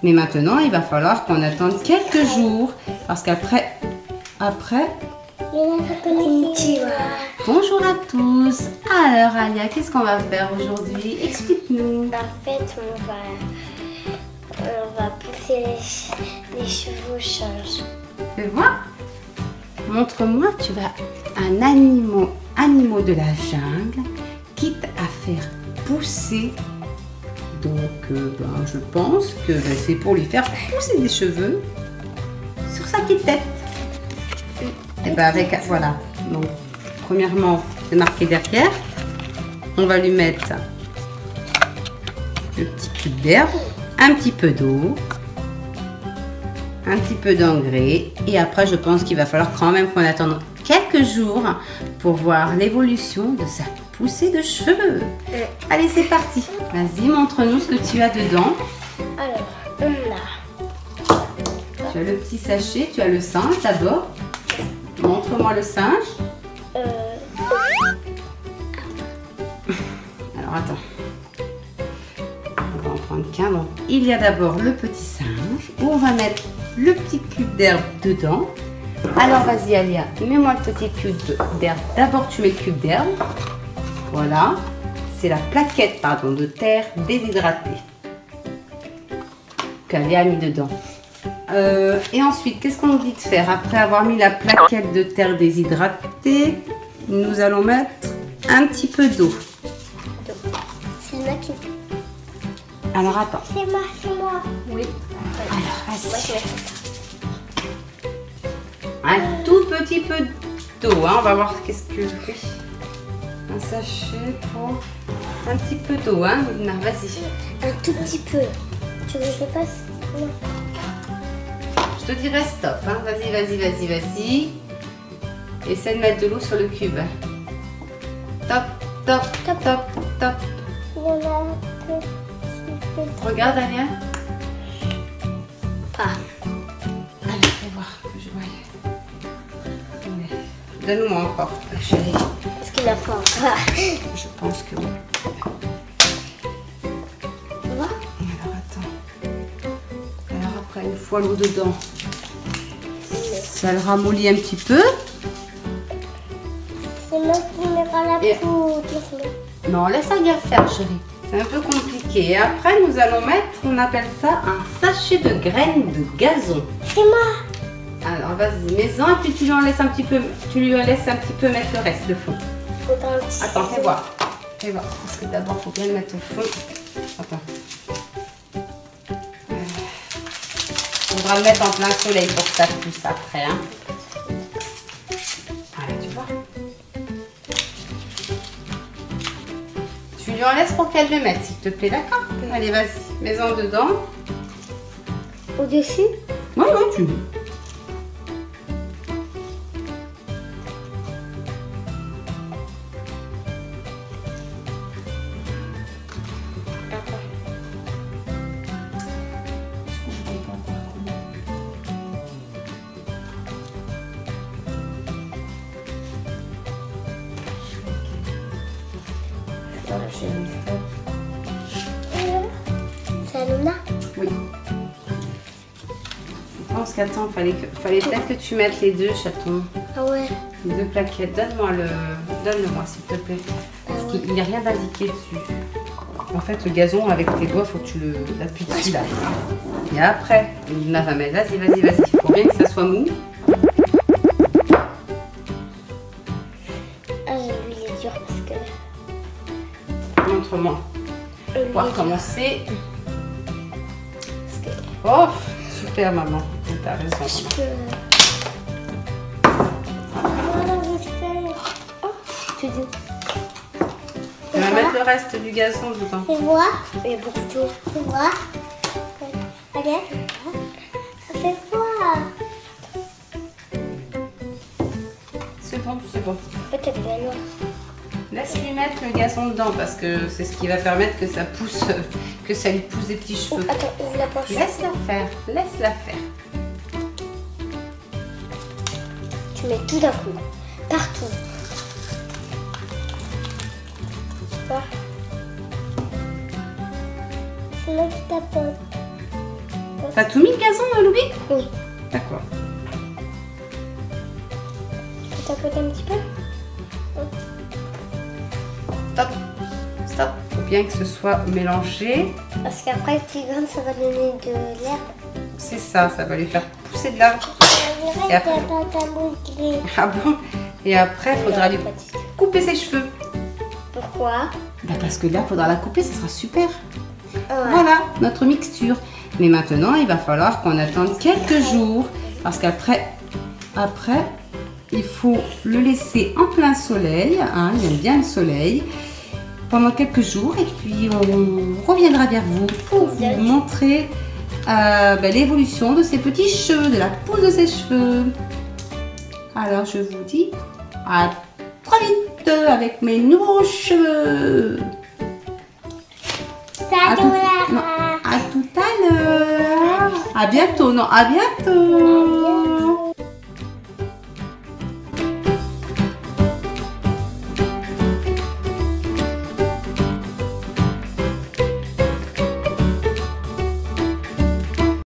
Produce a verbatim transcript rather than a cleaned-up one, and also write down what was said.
Mais maintenant, il va falloir qu'on attende quelques jours. Parce qu'après, après... Bonjour à tous. Alors, Alia, qu'est-ce qu'on va faire aujourd'hui? Explique-nous. En fait, on va, on va pousser les, les chevaux changent. Fais voir. Montre-moi, tu vas un animal, animal de la jungle, quitte à faire pousser. Donc, euh, ben, je pense que ben, c'est pour lui faire pousser des cheveux sur sa petite tête. Et ben avec, voilà. Donc, premièrement, c'est marqué derrière. On va lui mettre le petit cube d'herbe, un petit peu d'eau, un petit peu d'engrais. Et après, je pense qu'il va falloir quand même qu'on attende quelques jours pour voir l'évolution de sa poussée de cheveux. Allez, c'est parti. Vas-y, montre-nous ce que tu as dedans. Alors, on a... Tu as le petit sachet, tu as le singe d'abord. Montre-moi le singe. Euh... Alors, attends. On va en prendre qu'un. Donc, il y a d'abord le petit singe où on va mettre le petit cube d'herbe dedans. Alors, vas-y, Alia, mets-moi le petit cube d'herbe. D'abord, tu mets le cube d'herbe. Voilà. C'est la plaquette, pardon, de terre déshydratée qu'Alia a mis dedans. Euh, et ensuite, qu'est-ce qu'on nous dit de faire? Après avoir mis la plaquette de terre déshydratée, nous allons mettre un petit peu d'eau. C'est moi qui... Alors, attends. C'est moi, c'est moi. Oui. Alors, Moi, vas-y. je vais faire ça. Un tout petit peu d'eau. Hein. On va voir qu'est-ce que... Oui. Un sachet pour... Un petit peu d'eau. Hein. Non, vas-y. Un tout petit peu. Tu veux que je le fasse? Non. Je te dirai stop. Hein. Vas-y, vas-y, vas-y, vas-y. Essaie de mettre de l'eau sur le cube. Top, top, top, top, top. Il y en a un petit peu. Regarde, Alia. Pas. Allez, fais voir que je vois. Donne-moi encore, chérie. Est-ce qu'il a faim encore? Je pense que oui. Tu vois? Alors, attends. Alors, après, une fois l'eau dedans, ça le ramollit un petit peu. C'est moi qui mettrai la Et- poudre. Non, laisse Alia faire, chérie. C'est un peu compliqué. Et après, nous allons mettre, on appelle ça un sachet de graines de gazon. C'est moi. Alors, vas-y, mets-en et puis tu lui en laisses un petit peu, tu lui laisses un petit peu mettre le reste, le fond. Faut un petit- Attends, fais voir. Fais voir. Parce que d'abord, il faut bien le mettre au fond. Attends. Euh, faudra le mettre en plein soleil pour que ça pousse après. Hein. Voilà, tu vois. Tu lui en laisses pour qu'elle le mette, s'il te plaît, d'accord? Allez, vas-y, mets-en dedans. Au-dessus? Ouais, ouais, tu mets. C'est Luna? Oui. Je pense qu'attends, fallait, que, fallait peut-être que tu mettes les deux chatons, Ah ouais. les deux plaquettes. Donne-moi le, donne-le-moi s'il te plaît. Parce qu'il n'y a rien d'indiqué dessus. En fait, le gazon avec tes doigts, faut que tu le l'appuies dessus là. Et après, Luna va mettre. Vas-y, vas-y, vas-y. Faut bien que ça soit mou. Ah, lui, il est dur parce que... Montre-moi. Lui, Voir il est comment c'est. parce que... Oh, super maman. T'as raison maman. Je peux... Voilà, je fais... Oh, tu dis... Tu vas mettre le reste du gazon dedans. Fais voir. Il y a beaucoup d'eau. Fais voir. Regarde. Fais voir. C'est bon, c'est bon. En fait, elle est noire. Laisse-lui mettre le gazon dedans parce que c'est ce qui va permettre que ça pousse, que ça lui pousse des petits Oh, cheveux. attends, ouvre la poche. Laisse-la faire, laisse-la faire. Tu mets tout d'un coup. Partout. Tu vois? C'est là que tapote. T'as tout mis le gazon, Louis? Oui. D'accord. Tu peux tapoter un petit peu? Stop. Stop. Faut bien que ce soit mélangé. Parce qu'après, le tigre, ça va donner de l'herbe. C'est ça, ça va lui faire pousser de l'arbre. Et après... Ah bon? Et après, il faudra lui couper ses cheveux. Pourquoi? Bah parce que là, il faudra la couper, ça sera super. Ouais. Voilà, notre mixture. Mais maintenant, il va falloir qu'on attende quelques jours. Parce qu'après, après, il faut le laisser en plein soleil. Hein, il aime bien le soleil. Pendant quelques jours. Et puis, on reviendra vers vous pour vous montrer euh, bah, l'évolution de ses petits cheveux, de la pousse de ses cheveux. Alors, je vous dis à très vite avec mes nouveaux cheveux. À tout, non, à tout à l'heure. À bientôt, non, à bientôt.